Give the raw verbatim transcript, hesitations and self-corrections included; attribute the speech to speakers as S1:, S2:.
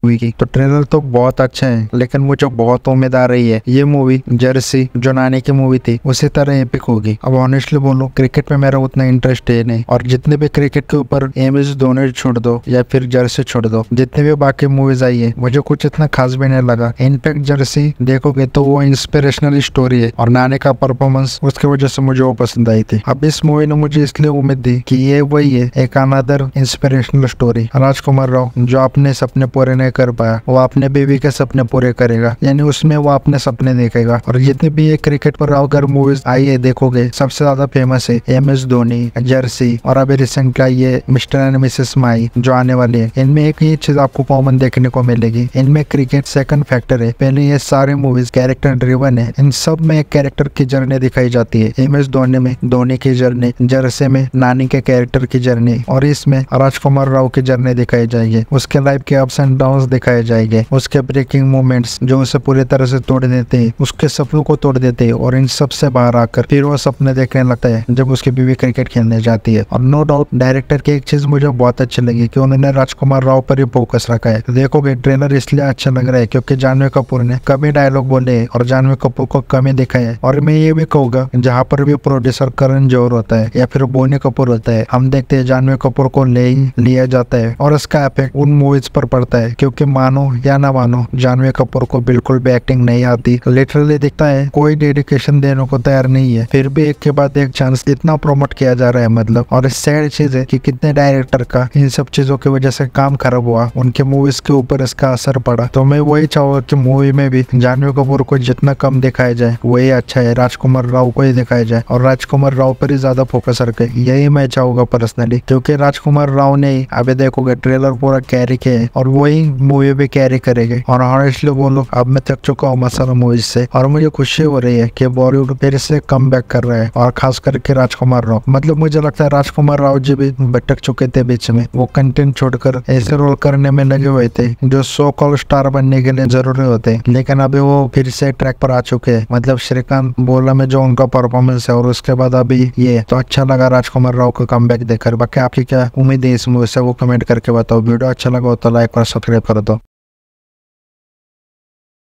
S1: Movie की। तो trailer तो बहुत अच्छा है, लेकिन मुझे बहुत उम्मीद आ रही है ये मूवी जर्सी जो नानी की मूवी थी उसी तरह एपिक होगी। अब ऑनेस्टली बोलूं, क्रिकेट में मेरा उतना इंटरेस्ट है नहीं, और जितने भी क्रिकेट के ऊपर एम एस धोनी छोड़ दो या फिर जर्सी छोड़ दो, जितने भी बाकी मूवीज आई है मुझे कुछ इतना खास भी नहीं लगा। इनफैक्ट जर्सी देखोगे तो वो इंस्पिरेशनल स्टोरी है और नानी का परफॉर्मेंस उसकी वजह से मुझे वो पसंद आई थी। अब इस मूवी ने मुझे इसलिए उम्मीद दी कि ये वही है, एक another inspirational story. Rajkumar Rao जो अपने सपने पूरे नहीं कर पाया वो अपने बेबी के सपने पूरे करेगा, यानी उसमें वो अपने सपने देखेगा। और जितने भी ये क्रिकेट पर अगर मूवीज आई है देखोगे सबसे ज्यादा फेमस है एम एस धोनी, जर्सी और अभी रिसेंट का ये मिस्टर एंड मिसेस माई जो आने वाली है। इनमें एक ही चीज आपको कॉमन देखने को मिलेगी, इनमें क्रिकेट सेकंड फैक्टर है। पहले ये सारे मूवीज कैरेक्टर ड्रिवन है, इन सब में एक कैरेक्टर की जर्नी दिखाई जाती है। एम एस धोनी में धोनी की जर्नी, जर्सी में नानी के कैरेक्टर की जर्नी, और इसमें राजकुमार राव की जर्नी दिखाई जाएगी। उसके लाइफ के अप्स एंड डाउन दिखाए जाएंगे, उसके ब्रेकिंग मोमेंट्स जो उसे पूरी तरह से तोड़ देते हैं, उसके सपनों को तोड़ देते हैं, और इन सब से बाहर आकर फिर वो सपने देखने लगता है जब उसकी बीवी क्रिकेट खेलने जाती है। और नो डाउट डायरेक्टर की एक चीज मुझे बहुत अच्छी लगी कि उन्होंने राजकुमार राव पर ही फोकस रखा है। देखोगे ट्रेलर इसलिए अच्छा लग रहा है क्योंकि जानवी कपूर ने कमी डायलॉग बोले और जानवी कपूर को कमी दिखाया है। और मैं ये भी कहूंगा जहाँ पर भी प्रोड्यूसर करण जौहर होता है या फिर बोनी कपूर होता है, हम देखते हैं जानवी कपूर को ले ही लिया जाता है और इसका इफेक्ट उन मूवीज पर पड़ता है, क्योंकि मानो या ना मानो जानवी कपूर को बिल्कुल भी एक्टिंग नहीं आती। लिटरली दिखता है कोई डेडिकेशन देने को तैयार नहीं है, फिर भी एक के बाद एक चांस इतना प्रमोट किया जा रहा है मतलब। और सैड चीज है कि कितने डायरेक्टर का इन सब चीजों की वजह से काम खराब हुआ, उनके मूवीज के ऊपर इसका असर पड़ा। तो मैं वही चाहूंगा कि मूवी में भी जानवी कपूर को जितना कम दिखाया जाए वही अच्छा है, राजकुमार राव को ही दिखाया जाए और राजकुमार राव पर ही ज्यादा फोकस रखे, यही मैं चाहूंगा पर्सनली। क्योंकि राजकुमार राव ने अभी देखोगे ट्रेलर पूरा कैरी किया है और वही मूवी भी कैरी करेंगे। और ऑनेस्टली बोलो अब मैं थक चुका हूँ मसाला मूवीज से, और मुझे खुशी हो रही है कि बॉलीवुड फिर से कम बैक कर रहा है, और खास करके राजकुमार राव। मतलब मुझे लगता है राजकुमार राव जी भी भटक चुके थे बीच में, वो कंटेंट छोड़कर ऐसे रोल करने में लगे हुए थे जो सो कॉल स्टार बनने के लिए जरूरी होते, लेकिन अभी वो फिर से ट्रैक पर आ चुके हैं। मतलब श्रीकांत बोला में जो उनका परफॉर्मेंस है और उसके बाद अभी ये, तो अच्छा लगा राजकुमार राव को कम बैक देखकर। बाकी आपकी क्या उम्मीद है इस मूवी से वो कमेंट करके बताओ। वीडियो अच्छा लगा हो तो लाइक और सब्सक्राइब कर दो।